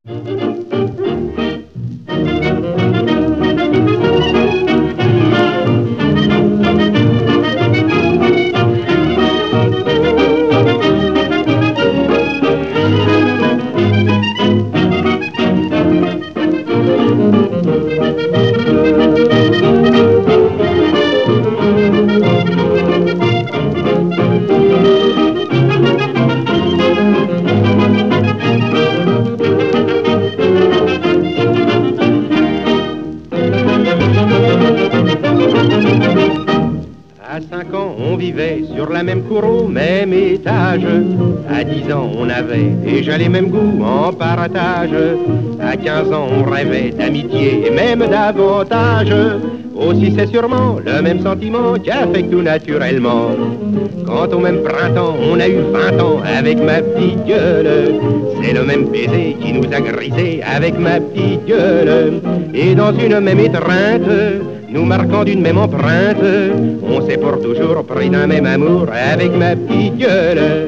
À 5 ans, on vivait sur la même cour au même étage. À 10 ans, on avait déjà les mêmes goûts en partage. À 15 ans, on rêvait d'amitié et même davantage. Aussi, c'est sûrement le même sentiment qui a fait que tout naturellement. Quand au même printemps, on a eu 20 ans avec ma petite gueule. C'est le même baiser qui nous a grisé avec ma petite gueule. Et dans une même étreinte, nous marquant d'une même empreinte, on s'est pour toujours pris d'un même amour avec ma petite gueule.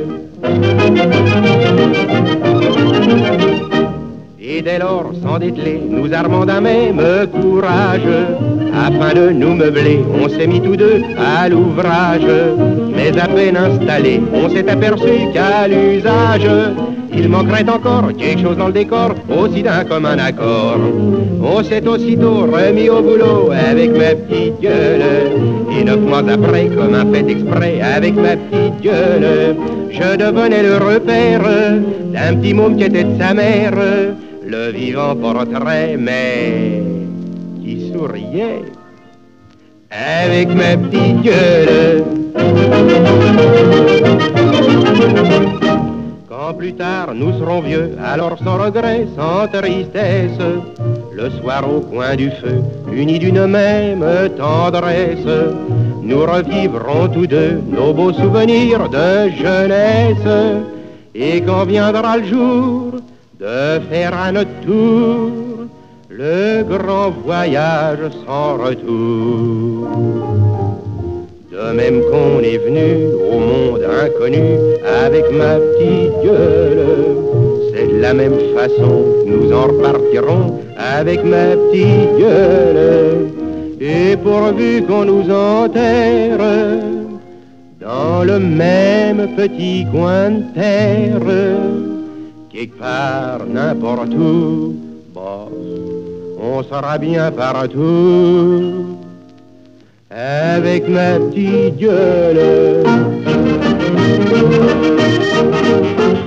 Et dès lors, sans dételer, nous armons d'un même courage. Afin de nous meubler, on s'est mis tous deux à l'ouvrage. Mais à peine installé, on s'est aperçu qu'à l'usage, il manquerait encore quelque chose dans le décor, aussi d'un commun accord. On s'est aussitôt remis au boulot avec ma petite gueule. Et 9 mois après, comme un fait exprès avec ma petite gueule, je devenais le repère d'un petit môme qui était de sa mère, le vivant portrait, mais qui souriait avec ma petite gueule. Quand plus tard nous serons vieux, alors sans regret, sans tristesse, le soir au coin du feu, unis d'une même tendresse, nous revivrons tous deux nos beaux souvenirs de jeunesse. Et quand viendra le jour de faire à notre tour le grand voyage sans retour, de même qu'on est venu au monde inconnu avec ma petite gueule, c'est de la même façon que nous en repartirons avec ma petite gueule. Et pourvu qu'on nous enterre dans le même petit coin de terre, quelque part, n'importe où, bon, on sera bien partout avec ma petite gueule.